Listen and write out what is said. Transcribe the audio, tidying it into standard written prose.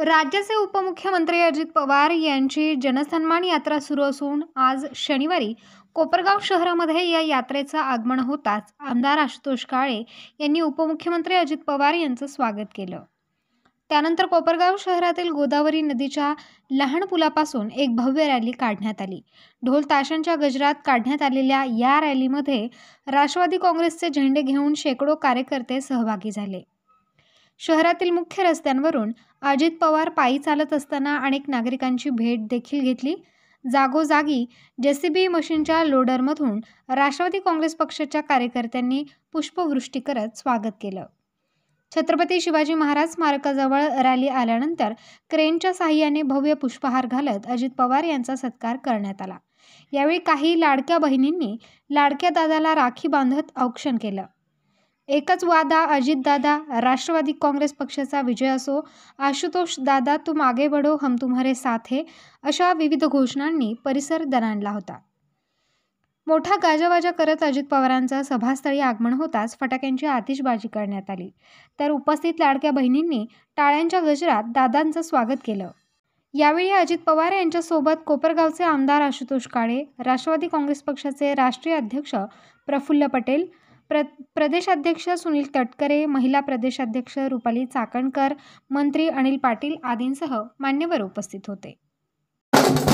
राज्याचे उपमुख्यमंत्री अजित पवार यांची जनसन्मान यात्रा सुरू असून आज शनिवारी कोपरगाव शहरामध्ये या यात्रेचं आगमन होताच आमदार आशुतोष काळे यांनी उपमुख्यमंत्री अजित पवार यांचं स्वागत केलं। त्यानंतर कोपरगाव शहरातील गोदावरी नदीच्या लहान पुलापासून एक भव्य रॅली काढण्यात आली। ढोल ताशांच्या गजरात काढण्यात आलेल्या या रॅलीमध्ये राष्ट्रवादी काँग्रेसचे झेंडे घेऊन शेकडो कार्यकर्ते सहभागी झाले। शहरातील मुख्य रस्त्यांवरून अजित पवार पायी चालत असताना अनेक नागरिकांची भेट देखील घेतली। जागोजागी जेसीबी मशीनच्या लोडरमधून राष्ट्रवादी काँग्रेस पक्षाच्या कार्यकर्त्यांनी पुष्पवृष्टी करत स्वागत केलं। छत्रपती शिवाजी महाराज स्मारकाजवळ रॅली आल्यानंतर क्रेनच्या साहाय्याने भव्य पुष्पहार घालत अजित पवार यांचा सत्कार करण्यात आला। यावेळी काही लाडक्या बहिणींनी लाडक्या दादाला राखी बांधत औक्षण केलं। एकच वादा अजित दादा, राष्ट्रवादी काँग्रेस पक्षाचा विजय असो, आशुतोष दादा तुम आगे बढ़ो हम तुम्हारे साथ है, अशा विविध घोषणांनी परिसर दणाणला होता। मोठा गाजावाजा करत अजित पवारांचं सभास्थळी आगमन होताच फटाक्यांची आतिषबाजी करण्यात आली। तर उपस्थित लाडक्या बहिणींनी टाळ्यांच्या गजरात दादांचं स्वागत केलं। यावेळी अजित पवार यांच्यासोबत कोपरगावचे आमदार आशुतोष काळे, राष्ट्रवादी काँग्रेस पक्षाचे राष्ट्रीय अध्यक्ष प्रफुल्ल पटेल, प्रदेशाध्यक्ष सुनील तटकरे, महिला प्रदेशाध्यक्ष रुपाली चाकणकर, मंत्री अनिल पाटील आदींसह मान्यवर उपस्थित होते।